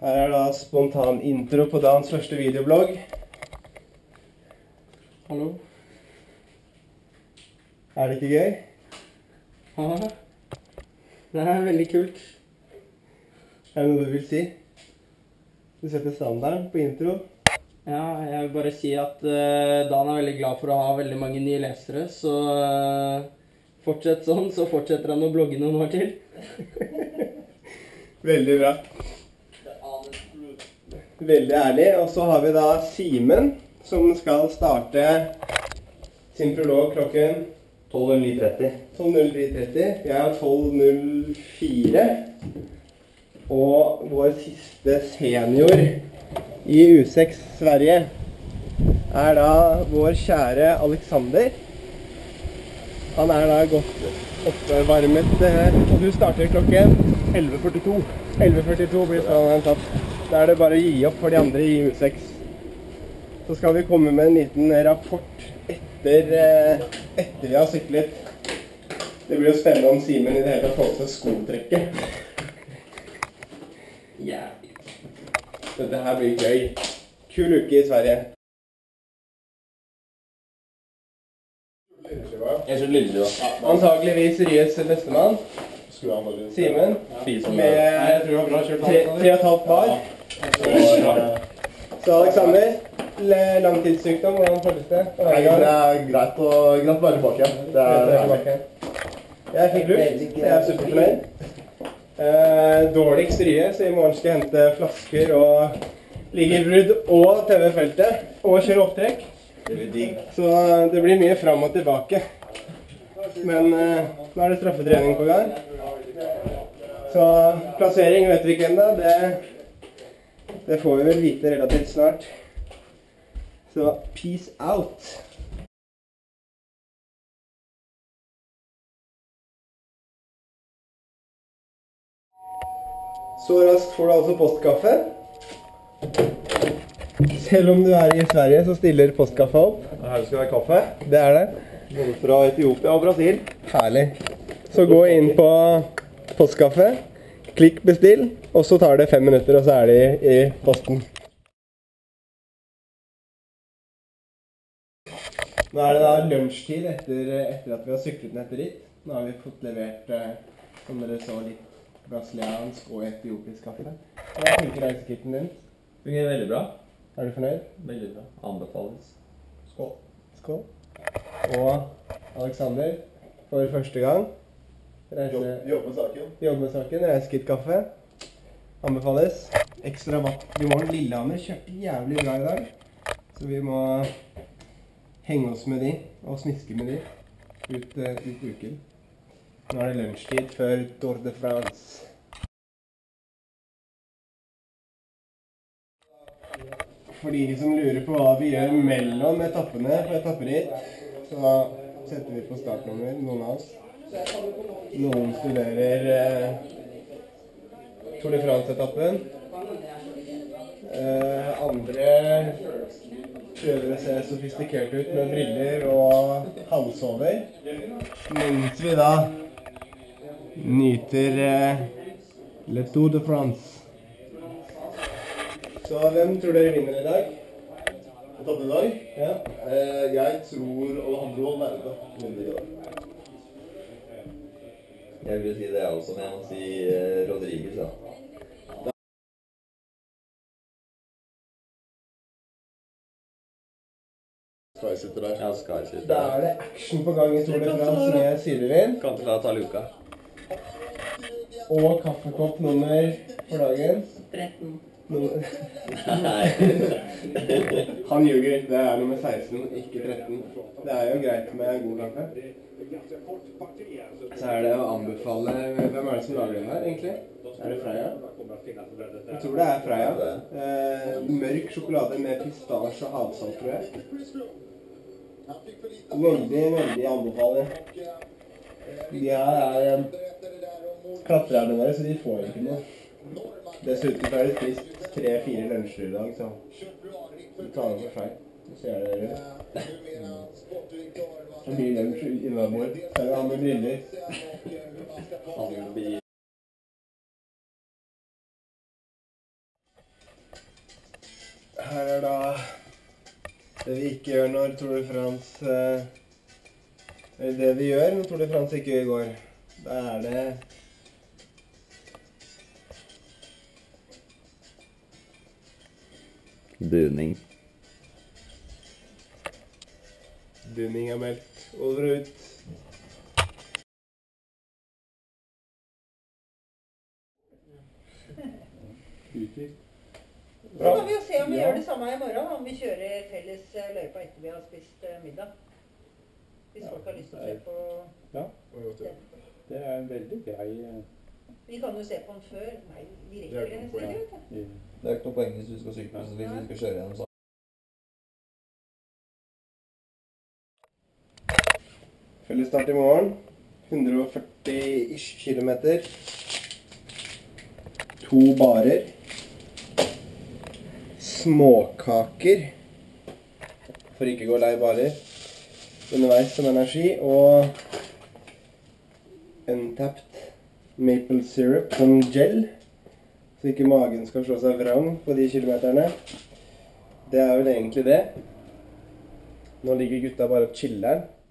Her da spontan intro på Dans første videoblogg. Hallo. Det ikke gøy? Ja, det veldig kult. Det noe du vil si? Du setter standarden på intro. Ja, jeg vil bare si at Dan veldig glad for å ha veldig mange nye lesere, så fortsett sånn, så fortsetter han å blogge noen år til. Veldig bra. Veldig ærlig. Og så har vi da Simen, som skal starte sin prolog klokken 12.09.30. 12.03.30. Jeg har 12.04. Og vår siste senior i U6 Sverige da vår kjære Alexander. Han da godt oppvarmet, og du starter klokken 11.42. 11.42 blir han tatt. Da det bare å gi opp for de andre i U6. Så skal vi komme med en liten rapport etter vi har syklet. Det blir jo spennende om Simen i det hele tatt får seg skotrekket. Dette her blir gøy. Kul uke i Sverige. Jeg skjønner Lillestrøm. Antageligvis Ryes bestemann. Simen. Med 3,5 bar. Så Alexander, langtidssykdom, hvordan føles det? Det greit å være tilbake. Jeg fikk luft, så jeg superfornøyd. Dårligst Rye, så i morgen skal jeg hente flasker og liggebrudd og TV-feltet og kjøre opptrekk. Det blir digg. Så det blir mye fram og tilbake. Men nå det straffetrening på gang. Så plassering vet vi ikke enda. Det får vi vel vite relativt snart. Så peace out. Så raskt får du altså postkaffe. Selv om du i Sverige, så stiller postkaffe opp. Her skal det være kaffe. Det det. Både fra Etiopia og Brasil. Herlig. Så gå inn på postkaffe, klikk bestill, og så tar det 5 minutter, og så det i posten. Nå det da lunsjtid etter at vi har syklet ned etter dit. Nå har vi fått levert, som dere så, litt brasiliansk og etiopisk kaffe. Hva funker reisekitten din? Fungerer veldig bra. Du fornøyd? Veldig bra. Anbefales. Skål. Skål. Og Alexander, for første gang. Jobb med saken. Reisekitt kaffe. Anbefales. Ekstra rabatt i morgen. Lillehammer kjørte jævlig bra i dag. Så vi må henge oss med de, og smiske med de, ut uken. Nå det lunsjtid før Tour de France. For de som lurer på hva vi gjør mellom etappene på etapperitt, så setter vi på startnummer, noen av oss. Noen studerer Tour de France-etappen. Andre prøver å se sofistikert ut med briller og halsover. Mens vi da nyter Le Tour de France. Så hvem tror dere vinner i dag? Etappen i dag? Ja. Jeg tror Alejandro Valverde vinner i dag. Jeg vil si det også, men jeg må si Rodriguez, ja. Skysitter der. Ja, Skysitter. Da det action på gang i Tour de France med sidevind. Kan til å ta luka. Og kaffekopp nummer for dagen. 13. Nei. Han ljuger. Det nummer 16, ikke 13. Det jo greit med god kaffe. Så det å anbefale... Hvem det som lager den her, egentlig? Det Freia? Jeg tror det Freia. Mørk sjokolade med pistasje og havsalt, tror jeg. Veldig anbefaler. De her klatrerne våre, så de får ikke noe. Dessuten det spist 3-4 lunsjer i dag, så vi tar det for feil. Så ser dere. Så mye lunsj innabords. Så han med briller. Her da det vi ikke gjør når Tour de France, eller det vi gjør når Tour de France ikke går. Da det Buning. Buning er meldt over og ut. Så kan vi jo se om vi gjør det samme i morgen, om vi kjører felles løypa etter vi har spist middag. Hvis folk har lyst til å se på Ja. den. Det er en veldig grei Vi kan jo se på den før. Nei, vi rekker det nesten ikke, vet du. Det er ikke noe poeng hvis du skal sykle, så hvis vi skal kjøre gjennom sånn. Fellesstart i morgen. 140-ish kilometer. 2 barer. Småkaker. For ikke gå lei barer. Underveis som energi. Og untapped maple syrup som gel. Så ikke magen skal slå seg vrang på de kilometerne. Det er vel egentlig det. Nå ligger gutta bare og chiller'n.